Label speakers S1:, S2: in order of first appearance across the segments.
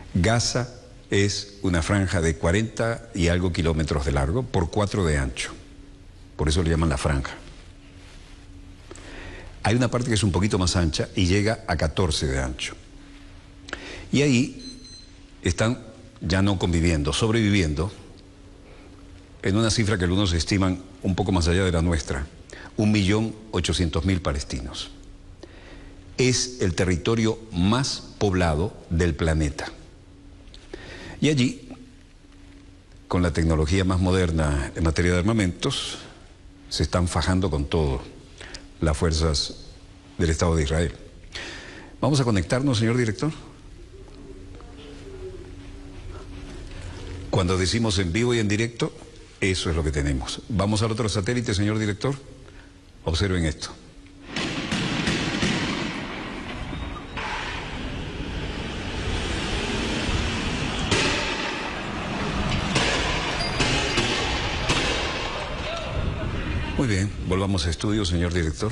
S1: Gaza es una franja de 40 y algo kilómetros de largo por 4 de ancho. Por eso le llaman la franja. Hay una parte que es un poquito más ancha y llega a 14 de ancho. Y ahí están ya no conviviendo, sobreviviendo, en una cifra que algunos estiman un poco más allá de la nuestra, 1.800.000 palestinos. Es el territorio más poblado del planeta. Y allí, con la tecnología más moderna en materia de armamentos, se están fajando con todo las fuerzas del Estado de Israel. ¿Vamos a conectarnos, señor director? Cuando decimos en vivo y en directo, eso es lo que tenemos. Vamos al otro satélite, señor director. Observen esto. Muy bien, volvamos a estudio, señor director.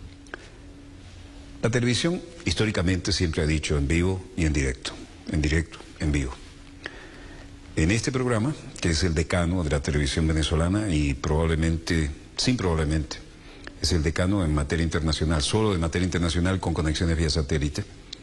S1: La televisión históricamente siempre ha dicho en vivo y en directo, en vivo. En este programa, que es el decano de la televisión venezolana y probablemente, es el decano en materia internacional, solo de materia internacional con conexiones vía satélite,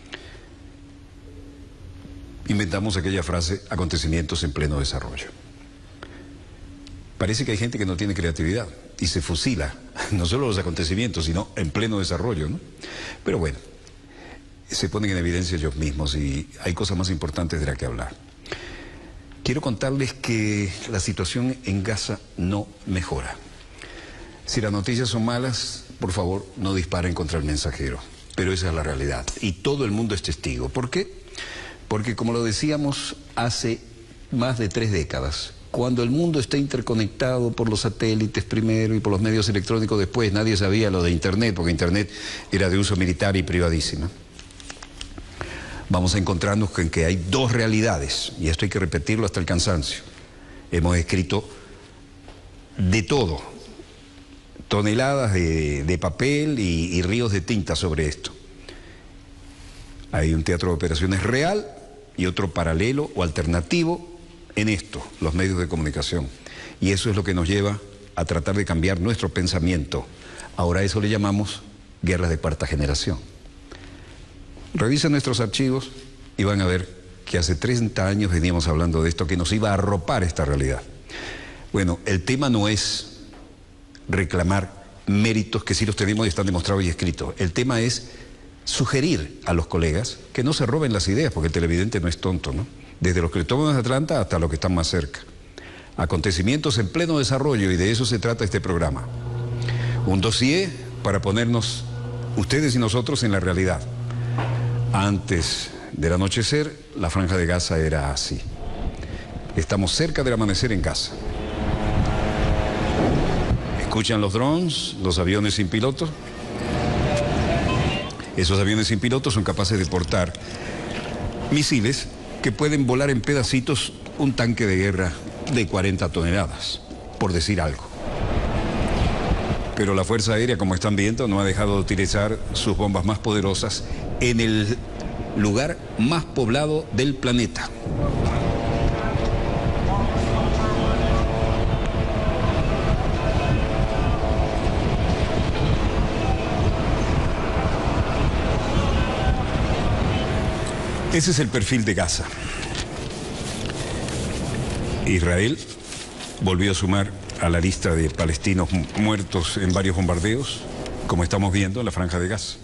S1: inventamos aquella frase, acontecimientos en pleno desarrollo. Parece que hay gente que no tiene creatividad y se fusila, no solo los acontecimientos, sino en pleno desarrollo, ¿no? Pero bueno, se ponen en evidencia ellos mismos y hay cosas más importantes de las que hablar. Quiero contarles que la situación en Gaza no mejora. Si las noticias son malas, por favor, no disparen contra el mensajero. Pero esa es la realidad y todo el mundo es testigo. ¿Por qué? Porque como lo decíamos hace más de 3 décadas, cuando el mundo está interconectado por los satélites primero y por los medios electrónicos después, nadie sabía lo de Internet, porque Internet era de uso militar y privadísima. Vamos a encontrarnos con que hay 2 realidades, y esto hay que repetirlo hasta el cansancio. Hemos escrito de todo, toneladas de papel y ríos de tinta sobre esto. Hay un teatro de operaciones real y otro paralelo o alternativo en esto, los medios de comunicación. Y eso es lo que nos lleva a tratar de cambiar nuestro pensamiento. Ahora a eso le llamamos guerras de cuarta generación. Revisen nuestros archivos y van a ver que hace 30 años veníamos hablando de esto, que nos iba a arropar esta realidad. Bueno, el tema no es reclamar méritos que sí los tenemos y están demostrados y escritos. El tema es sugerir a los colegas que no se roben las ideas, porque el televidente no es tonto, ¿no? Desde los que le toman a Atlanta hasta los que están más cerca. Acontecimientos en pleno desarrollo, y de eso se trata este programa. Un dossier para ponernos, ustedes y nosotros, en la realidad. Antes del anochecer, la franja de Gaza era así. Estamos cerca del amanecer en Gaza. ¿Escuchan los drones, los aviones sin piloto? Esos aviones sin piloto son capaces de portar misiles que pueden volar en pedacitos un tanque de guerra de 40 toneladas, por decir algo. Pero la Fuerza Aérea, como están viendo, no ha dejado de utilizar sus bombas más poderosas en el lugar más poblado del planeta. Ese es el perfil de Gaza. Israel volvió a sumar a la lista de palestinos muertos en varios bombardeos, como estamos viendo en la franja de Gaza.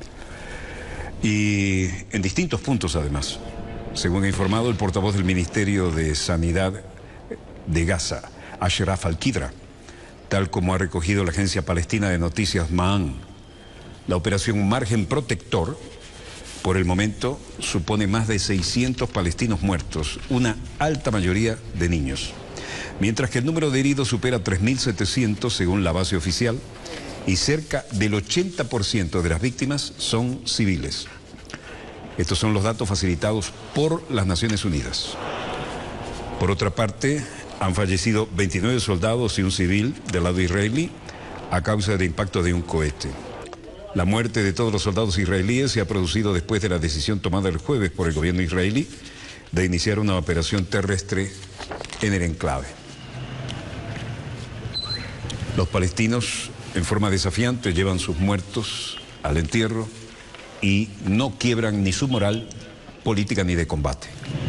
S1: Y en distintos puntos, además. Según ha informado el portavoz del Ministerio de Sanidad de Gaza, Ashraf Al-Qidra, tal como ha recogido la agencia palestina de noticias Ma'an, la operación Margen Protector, por el momento, supone más de 600 palestinos muertos, una alta mayoría de niños. Mientras que el número de heridos supera 3.700 según la base oficial, y cerca del 80% de las víctimas son civiles. Estos son los datos facilitados por las Naciones Unidas. Por otra parte, han fallecido 29 soldados y un civil del lado israelí a causa del impacto de un cohete. La muerte de todos los soldados israelíes se ha producido después de la decisión tomada el jueves por el gobierno israelí de iniciar una operación terrestre en el enclave. Los palestinos, en forma desafiante, llevan sus muertos al entierro y no quiebran ni su moral política ni de combate.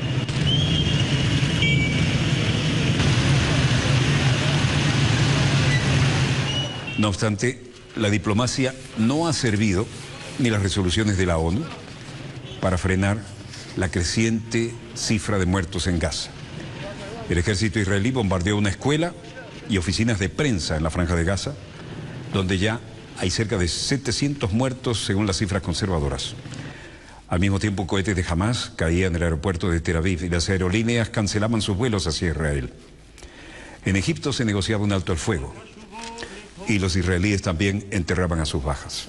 S1: No obstante, la diplomacia no ha servido, ni las resoluciones de la ONU, para frenar la creciente cifra de muertos en Gaza. El ejército israelí bombardeó una escuela y oficinas de prensa en la Franja de Gaza, donde ya hay cerca de 700 muertos según las cifras conservadoras. Al mismo tiempo, cohetes de Hamas caían en el aeropuerto de Tel Aviv y las aerolíneas cancelaban sus vuelos hacia Israel. En Egipto se negociaba un alto el fuego y los israelíes también enterraban a sus bajas.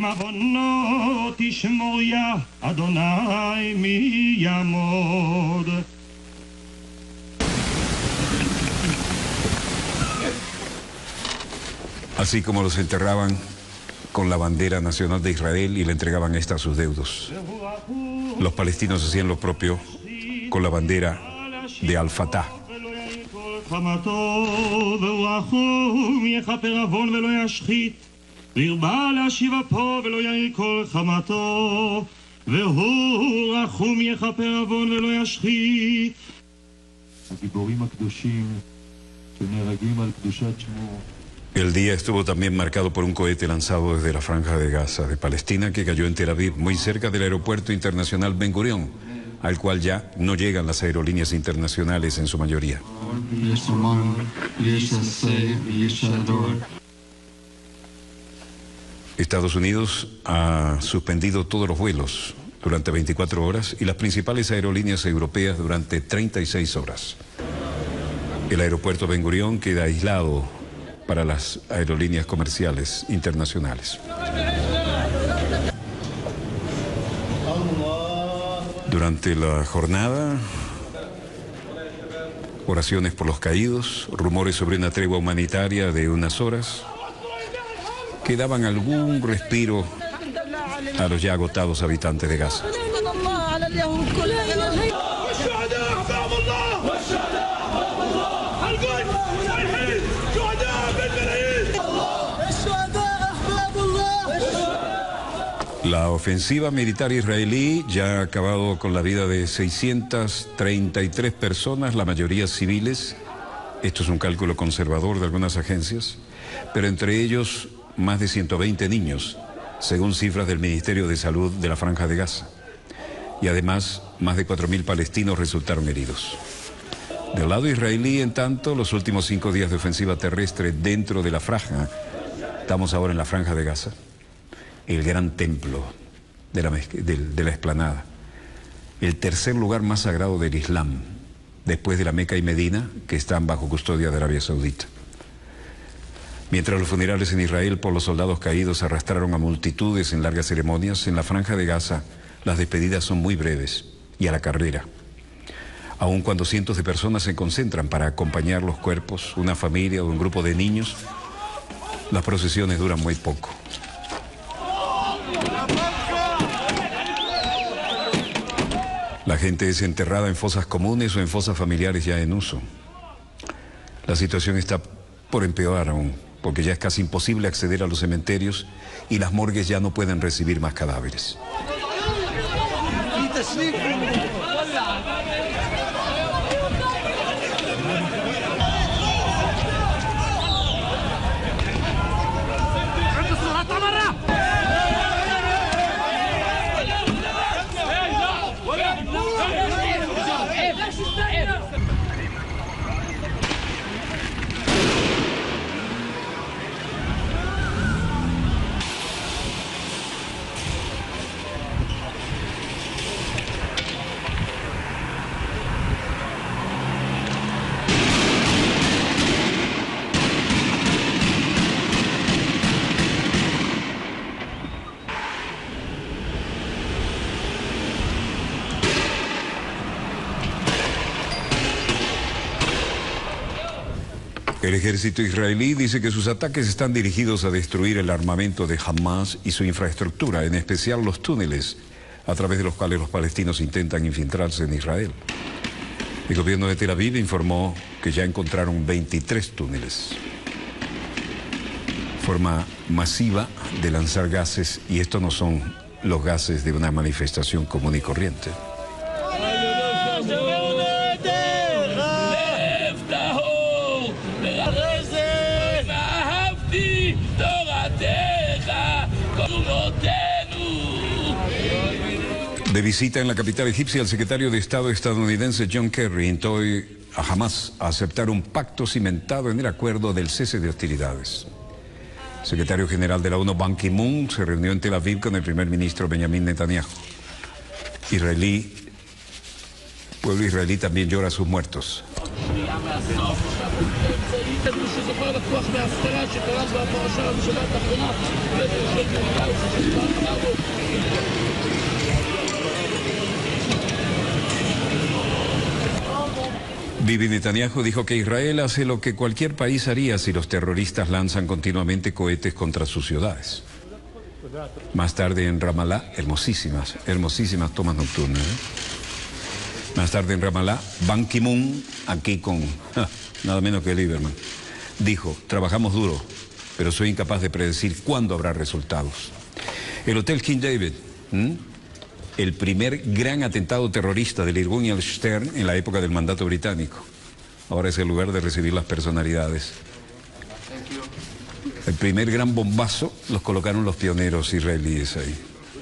S1: Así como los enterraban con la bandera nacional de Israel y le entregaban esta a sus deudos, los palestinos hacían lo propio con la bandera de Al-Fatah. El día estuvo también marcado por un cohete lanzado desde la Franja de Gaza de Palestina que cayó en Tel Aviv, muy cerca del aeropuerto internacional Ben Gurion, al cual ya no llegan las aerolíneas internacionales en su mayoría. Estados Unidos ha suspendido todos los vuelos durante 24 horas y las principales aerolíneas europeas durante 36 horas. El aeropuerto Ben Gurion queda aislado para las aerolíneas comerciales internacionales. Durante la jornada, oraciones por los caídos, rumores sobre una tregua humanitaria de unas horas que daban algún respiro a los ya agotados habitantes de Gaza. La ofensiva militar israelí ya ha acabado con la vida de 633 personas, la mayoría civiles. Esto es un cálculo conservador de algunas agencias, pero entre ellos más de 120 niños, según cifras del Ministerio de Salud de la Franja de Gaza. Y además, más de 4.000 palestinos resultaron heridos. Del lado israelí, en tanto, los últimos 5 días de ofensiva terrestre dentro de la franja, estamos ahora en la Franja de Gaza, el gran templo de la explanada, el tercer lugar más sagrado del Islam, después de la Meca y Medina, que están bajo custodia de Arabia Saudita. Mientras los funerales en Israel por los soldados caídos arrastraron a multitudes en largas ceremonias, en la Franja de Gaza las despedidas son muy breves y a la carrera. Aun cuando cientos de personas se concentran para acompañar los cuerpos, una familia o un grupo de niños, las procesiones duran muy poco. La gente es enterrada en fosas comunes o en fosas familiares ya en uso. La situación está por empeorar aún, porque ya es casi imposible acceder a los cementerios y las morgues ya no pueden recibir más cadáveres. El ejército israelí dice que sus ataques están dirigidos a destruir el armamento de Hamas y su infraestructura, en especial los túneles a través de los cuales los palestinos intentan infiltrarse en Israel. El gobierno de Tel Aviv informó que ya encontraron 23 túneles. Forma masiva de lanzar gases, y estos no son los gases de una manifestación común y corriente. De visita en la capital egipcia, el secretario de Estado estadounidense John Kerry instó a Hamas a aceptar un pacto cimentado en el acuerdo del cese de hostilidades. El secretario general de la ONU, Ban Ki-moon, se reunió en Tel Aviv con el primer ministro Benjamin Netanyahu. Pueblo israelí también llora a sus muertos. Bibi Netanyahu dijo que Israel hace lo que cualquier país haría si los terroristas lanzan continuamente cohetes contra sus ciudades. Más tarde en Ramallah, hermosísimas tomas nocturnas. Más tarde en Ramallah, Ban Ki-moon, aquí con nada menos que Lieberman, dijo: trabajamos duro, pero soy incapaz de predecir cuándo habrá resultados. El Hotel King David, el primer gran atentado terrorista del Irgun y el Stern en la época del mandato británico, ahora es el lugar de recibir las personalidades. El primer gran bombazo los colocaron los pioneros israelíes ahí.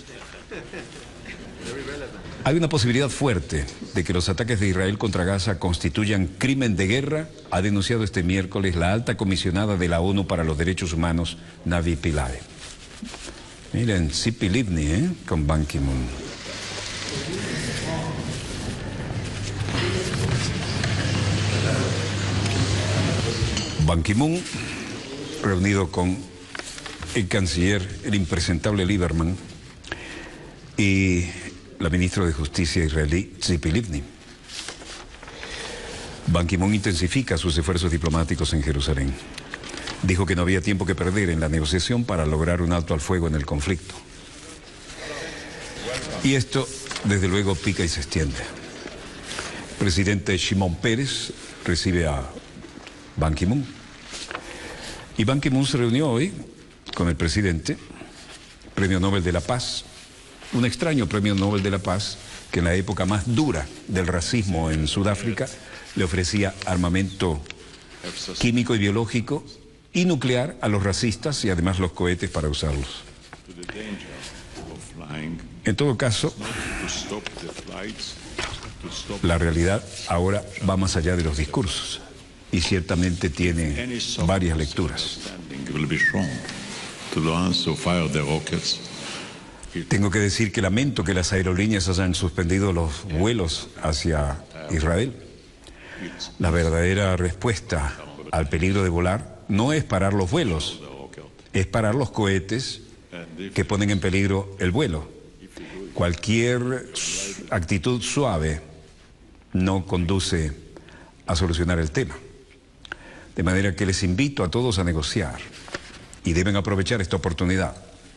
S1: Hay una posibilidad fuerte de que los ataques de Israel contra Gaza constituyan crimen de guerra, ha denunciado este miércoles la alta comisionada de la ONU para los Derechos Humanos, Navi Pillay. Miren, Tzipi Livni, con Ban Ki-moon. Ban Ki-moon, reunido con el canciller, el impresentable Lieberman, y la ministra de Justicia israelí, Tzipi Livni. Ban Ki-moon intensifica sus esfuerzos diplomáticos en Jerusalén. Dijo que no había tiempo que perder en la negociación para lograr un alto al fuego en el conflicto. Y esto, desde luego, pica y se extiende. El presidente Shimon Peres recibe a Ban Ki-moon. Y Ban Ki-moon se reunió hoy con el presidente, Premio Nobel de la Paz, un extraño Premio Nobel de la Paz que en la época más dura del racismo en Sudáfrica le ofrecía armamento químico y biológico y nuclear a los racistas y además los cohetes para usarlos. En todo caso, la realidad ahora va más allá de los discursos y ciertamente tiene varias lecturas. Tengo que decir que lamento que las aerolíneas hayan suspendido los vuelos hacia Israel. La verdadera respuesta al peligro de volar no es parar los vuelos, es parar los cohetes que ponen en peligro el vuelo. Cualquier actitud suave no conduce a solucionar el tema. De manera que les invito a todos a negociar y deben aprovechar esta oportunidad.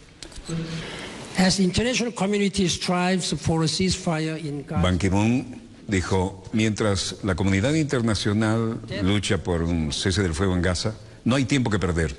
S1: Ban Ki-moon dijo: mientras la comunidad internacional lucha por un cese del fuego en Gaza, no hay tiempo que perder.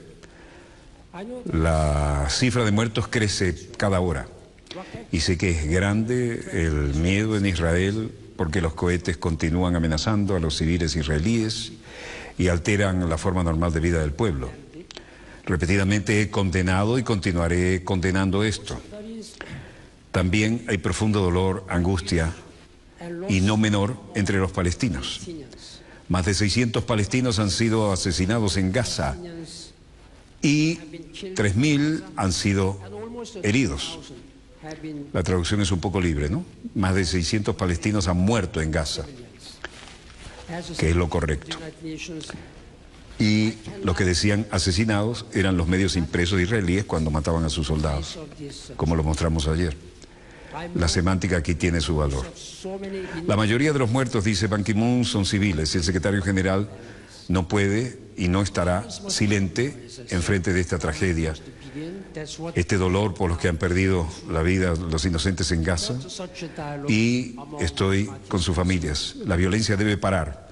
S1: La cifra de muertos crece cada hora y sé que es grande el miedo en Israel porque los cohetes continúan amenazando a los civiles israelíes y alteran la forma normal de vida del pueblo. Repetidamente he condenado y continuaré condenando esto. También hay profundo dolor, angustia y no menor entre los palestinos. Más de 600 palestinos han sido asesinados en Gaza y 3.000 han sido heridos. La traducción es un poco libre, ¿no? Más de 600 palestinos han muerto en Gaza, que es lo correcto. Y los que decían asesinados eran los medios impresos israelíes cuando mataban a sus soldados, como lo mostramos ayer. La semántica aquí tiene su valor. La mayoría de los muertos, dice Ban Ki-moon, son civiles. El secretario general no puede y no estará silente en frente de esta tragedia este dolor por los que han perdido la vida, los inocentes en Gaza, y estoy con sus familias. La violencia debe parar.